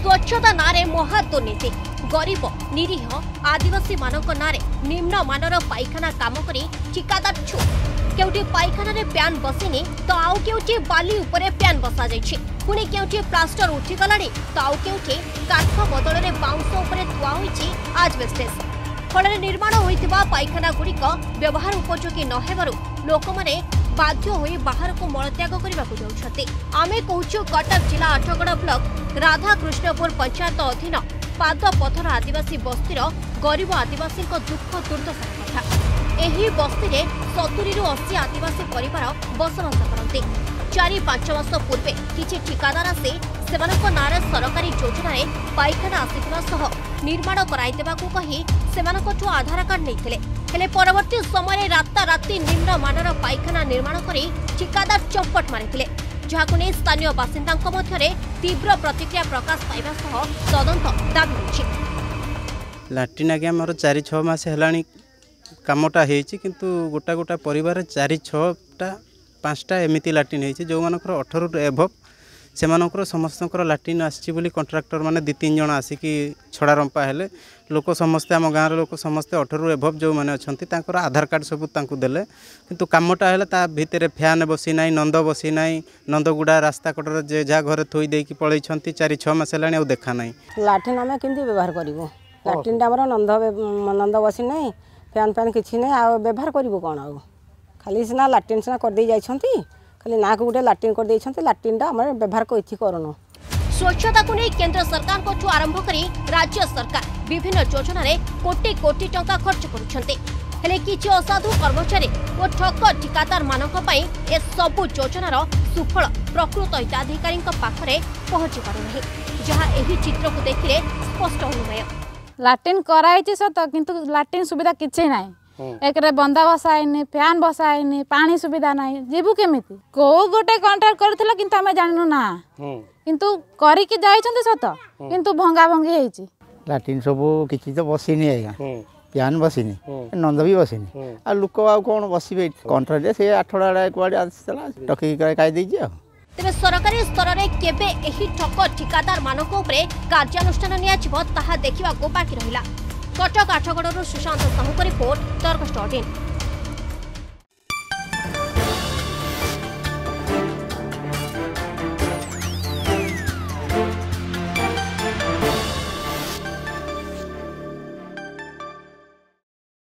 स्वच्छता नारे महा दुर्नीति गरीब निरीह आदिवासी मानक नारे निम्न मानर पायखाना काम करी ठिकादार छु केउटी पायखाना रे प्यान बसिनी तो आउ केउटी बाली उपरे प्यान बसा जायछि पुणी केउटी प्लास्टर उठी गलानी तो आउ केउटी काठ बदल रे बाउंस उपरे थुआ होइछि आजबेस्टस फल निर्माण होइतिबा पायखाना गुड़िक व्यवहार उपयोगी न हेबारु लोक माने बाध्य होई बाहर को मलत्याग करबाकू जाउछथि। आमे कहूछु कटक जिला आठगड़ ब्लॉक राधाकृष्णपुर पंचायत अधीन पाद पथर आदिवासी बस्तीर गरीब आदिवासी दुख दुर्दशा कथा। एही बस्ती रे 70 रु 80 आदिवासी परिवार बसवास करते। 4-5 मास पूर्वे किछि ठिकादार आसी सेमानक नारे सरकारी योजना रे पायखाना आसीथिबा सह निर्माण कराई देबाकू कहि सेमानकठु आधार कार्ड नैथिले हेले परवर्ती समय राता राती निम्न मानर पायखाना निर्माण करी ठिकादार चौपट मारिथिले जहाकु नै स्थानीय बासिन्दाक मध्यरे तीव्र प्रतिक्रिया प्रकाश पाइबा सह तदंत दाबी होछि। लाट्रिन आगे मोर 4-6 मास हेलानी कामटा हेछि किंतु गोटा गोटा परिवार 4-6टा 5टा एमिति लाट्रिन हेछि जो मानकर 18 एभव से मानकर समस्तकर लाट्रिन आछि बोली कॉन्ट्रैक्टर माने 2-3 जण आसिकी छड़ा रंपा हेले लोक समस्ते आम गाँव लोक समस्ते 18 एभव जो मैंने अच्छा आधार कार्ड सब देले किंतु कामटा है ता भितर फैन बसी ना नंद बसी ना नंदगुड़ा रास्ता कटर जे जहाँ घर थोई देकी पलई 4-6 मास है देखा ना लाट्रिन आम केमती व्यवहार करूँ लाट्रिन आमर नंद बसी ना फैन फैन किसी ना आ व्यवहार करूँ कौन आ खाली सीना लाट्रिन सीना करदे जाइछंती खाली ना को गोटे लाट्रिन कर देइछंती लाट्रिन आम व्यवहार कोथि करूँ। स्वच्छता को नहीं केंद्र सरकार को आरंभ करी राज्य सरकार विभिन्न योजना रे कोटी कोटी टंका खर्च करुछंती हेले किछि असाधु कर्मचारी और ठक ठिकादार मानक पई ए सबु योजनार सुफल प्रकृत हिताधिकारी पाखरे पहुंची पारु नहीं जहां एही चित्र को देखिले स्पष्ट अनुमय। लाट्रिन कराई सत किंतु लाट्रिन सुविधा किछि नाही एक बंदा बसाइनी फैन बसाइनी पानी सुविधा नहीं जीवु केमिति को गोटे कॉन्ट्रैक्ट करथिला किंतु हमें जाननु ना किंतु करिकि जाइछन्ते सत किंतु भंगा भंगी हेछि लाट्रिन सब किछि तो बसिनी आइगा फैन बसिनी नंद भी बसिनी आ लोक आ कोन बसिबे कॉन्ट्रैक्ट से 8 कुआडे आछला टकी काई देछि आ तेरे सरकारी स्तर रे केबे एही ठक ठिकादार मानक उपरे कार्यानुष्ठान नियाजिबो ताहा देखिबा को बाकी रहिला। कटक आठगड़रू सुशांत साहू रिपोर्ट तर्क 18।